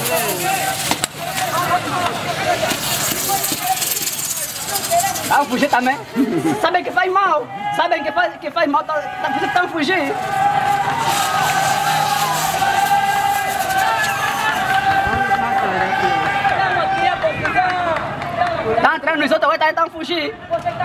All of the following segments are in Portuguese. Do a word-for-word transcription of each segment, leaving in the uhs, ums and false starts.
Ah, fugir também. Sabem que faz mal. Sabem que faz, que faz mal. Tá, tá, tá fugir. Tá entrando nos outros, agora tá fugir.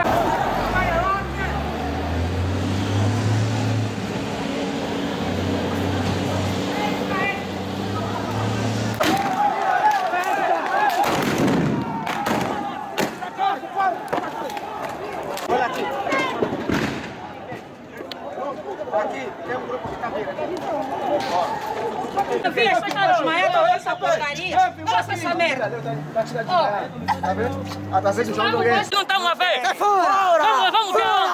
Aqui, tem um grupo que tá vindo aqui. Eu vi as pessoas desmaiadas olhando essa porcaria. Olha pra essa merda. Tá tirando de tá vendo? Às vezes o João não ganha. Não estamos a ver. Fora! Vamos, vamos ver.